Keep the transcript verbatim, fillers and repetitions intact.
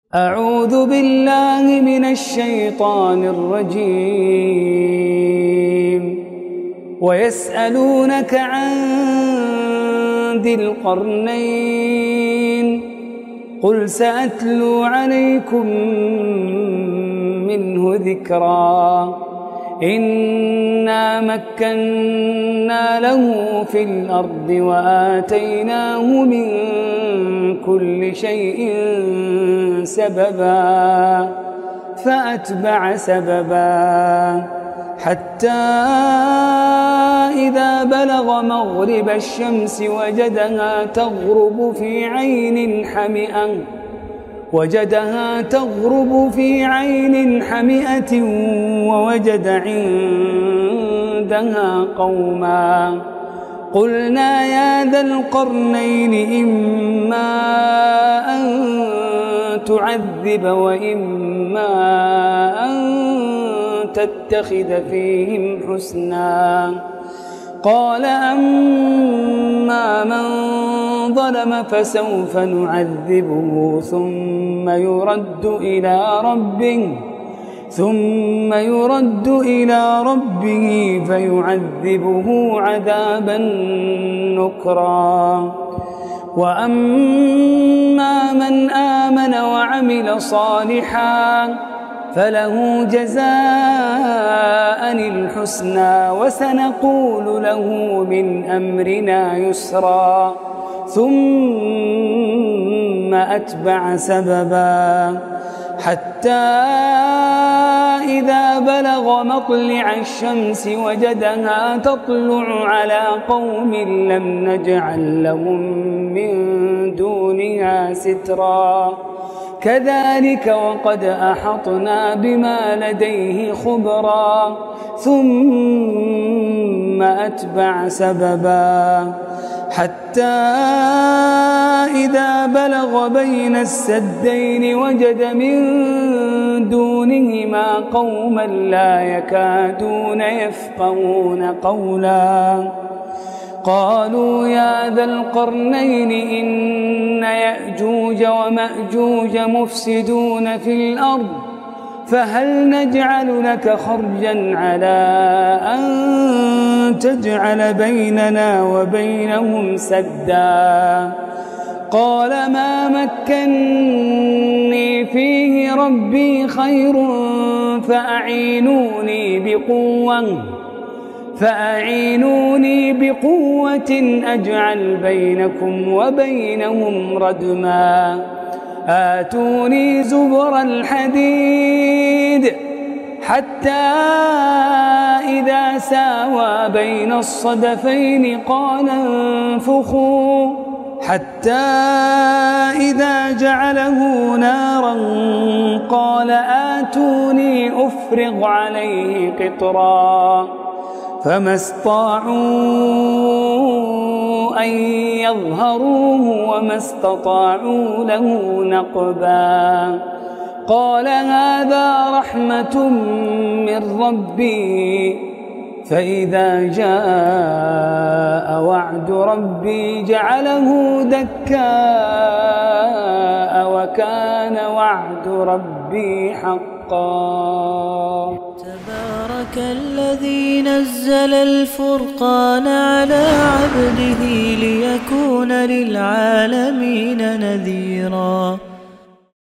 أعوذ بالله من الشيطان الرجيم. ويسألونك عن ذي القرنين قل سأتلو عليكم منه ذكرا إنا مكنا له في الأرض وآتيناه من كل شيء سببا فأتبع سببا حتى إذا بلغ مغرب الشمس وجدها تغرب في عين حمئة وجدها تغرب في عين حمئة ووجد عندها قوما قلنا يا ذا القرنين إما أن تعذب وإما أن تتخذ فيهم حسنا قال أما من ظلم فسوف نعذبه ثم يرد إلى ربه ثم يرد إلى ربه فيعذبه عذابا نكرا وأما من آمن وعمل صالحا فله جزاء الحسنى وسنقول له من أمرنا يسرا ثم أتبع سببا حتى إذا بلغ مطلع الشمس وجدها تطلع على قوم لم نجعل لهم من دونها سترا كذلك وقد أحطنا بما لديه خبرا ثم أتبع سببا حتى إذا بلغ بين السدين وجد من دونهما قوما لا يكادون يفقهون قولا قالوا يا ذا القرنين إن يأجوج ومأجوج مفسدون في الأرض فهل نجعل لك خرجا على أن تجعل بيننا وبينهم سدا قال ما مكني فيه ربي خير فأعينوني بقوة فأعينوني بقوة أجعل بينكم وبينهم ردما آتوني زبر الحديد حتى إذا ساوى بين الصدفين قال انفخوا حتى إذا جعله نارا قال آتوني أفرغ عليه قطرا فما استطاعوا أن يظهروه وما استطاعوا له نقبا قال هذا رحمة من ربي فإذا جاء وعد ربي جعله دكاء وكان وعد ربي حقا تبارك الذي نزل الفرقان على عبده ليكون للعالمين نذيرا.